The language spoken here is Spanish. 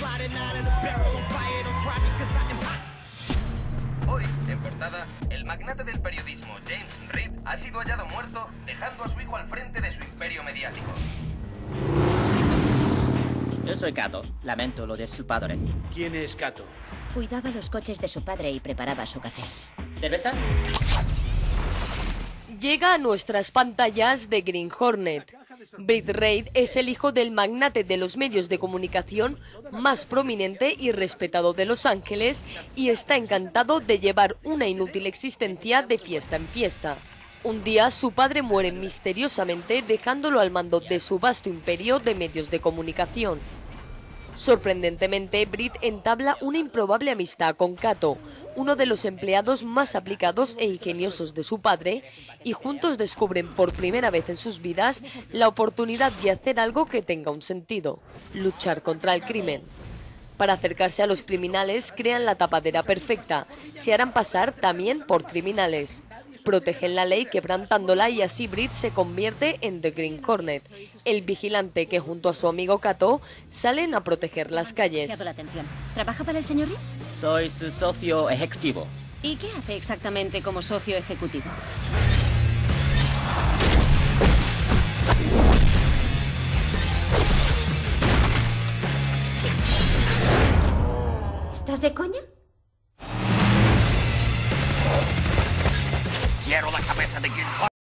Hoy, en portada, el magnate del periodismo James Reed ha sido hallado muerto, dejando a su hijo al frente de su imperio mediático. Yo soy Kato. Lamento lo de su padre. ¿Quién es Kato? Cuidaba los coches de su padre y preparaba su café. ¿Cerveza? Llega a nuestras pantallas The Green Hornet. Britt Reid es el hijo del magnate de los medios de comunicación más prominente y respetado de Los Ángeles y está encantado de llevar una inútil existencia de fiesta en fiesta. Un día su padre muere misteriosamente dejándolo al mando de su vasto imperio de medios de comunicación. Sorprendentemente, Britt entabla una improbable amistad con Kato, uno de los empleados más aplicados e ingeniosos de su padre, y juntos descubren por primera vez en sus vidas la oportunidad de hacer algo que tenga un sentido: luchar contra el crimen. Para acercarse a los criminales crean la tapadera perfecta, se harán pasar también por criminales. Protegen la ley quebrantándola y así Britt se convierte en The Green Hornet, el vigilante que junto a su amigo Kato salen a proteger las calles. La atención. ¿Trabaja para el señor Reed? Soy su socio ejecutivo. ¿Y qué hace exactamente como socio ejecutivo? ¿Estás de coña? Quiero la cabeza de Green Hornet.